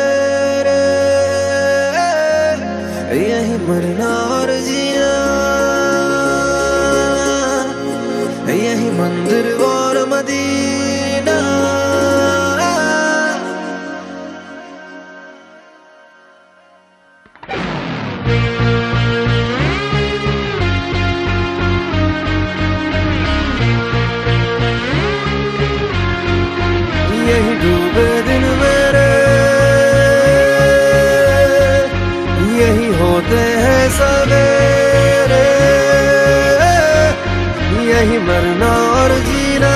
सवेरे, यही मरना और जीना, यही मंदिर और मदीना। यही डूबे दिन मेरे, यही होते हैं सवेरे, यही मरना और जीना,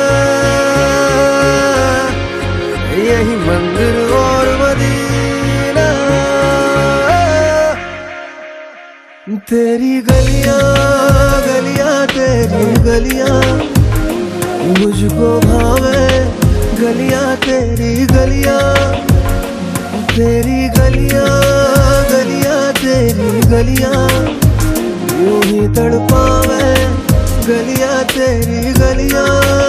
यही मंदिर और मदीना। तेरी गलियां गलियां तेरी गलियां मुझको भावे, गलियां तेरी गलियां, तेरी गलियां गलियां तेरी गलियां यूं ही तड़पावे, गलियां तेरी गलियां।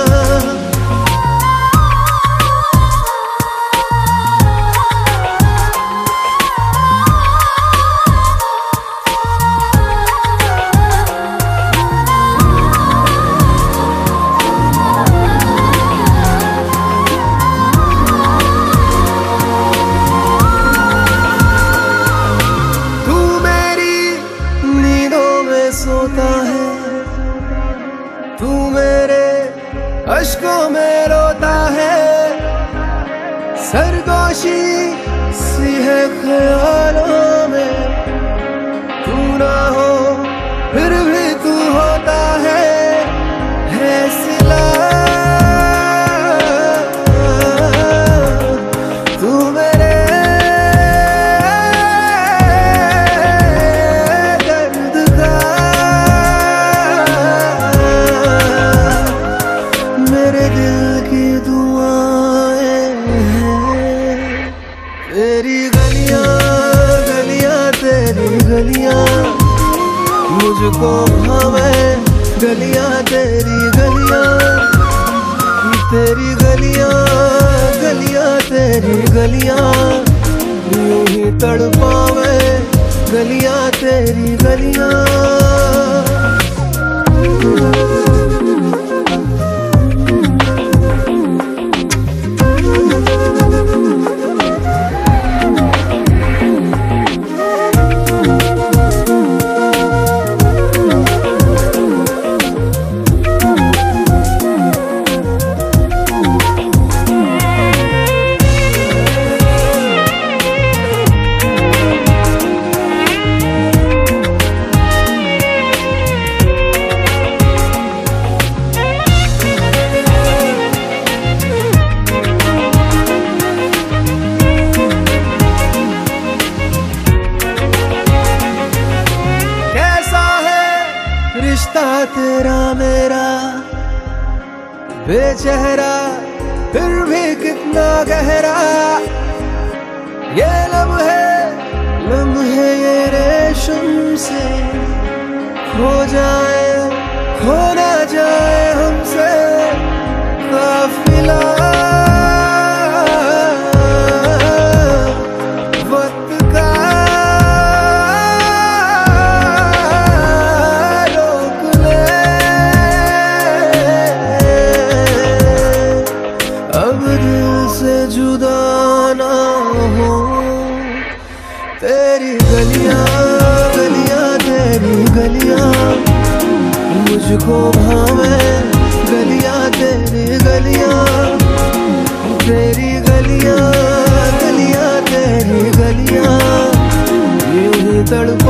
सोता है तू, मेरे अश्कों में रोता है, सरगोशी सी है ख्यालों में, तू ना हो फिर भी तू होता है सिला। तू मेरे तेरी गलियां गलियां तेरी गलियां मुझको भावे, गलियां तेरी गलियां, तेरी गलियां गलियां तेरी गलियां यूं ही तड़पावे, गलियां तेरी गलियां। रिश्ता तेरा मेरा बेचेहरा फिर भी कितना गहरा, ये लम्हे ये रेशम से खो जाए, खो ना जाए हमसे काफिला। जुदा ना हो तेरी गलियां गलियां तेरी गलियां मुझको भावे, गलियां तेरी गलियां, तेरी गलियां गलियां तेरी गलियां यूं ही तड़प